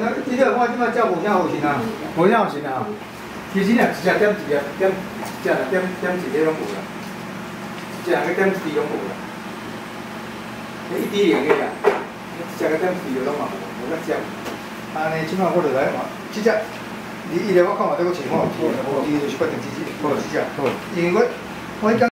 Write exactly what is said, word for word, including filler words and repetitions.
这个我即摆照无啥好心啊，无啥好心啊。其实若一只点一个点，只若点点一个拢无啦，一人个点一滴拢无啦。一滴零个啦，一只个点一个拢嘛无，无甲少。安尼即摆我就来嘛，即只，你伊来我看嘛，再搁找看，无，无，伊就是决定即只，无即只，因为我我迄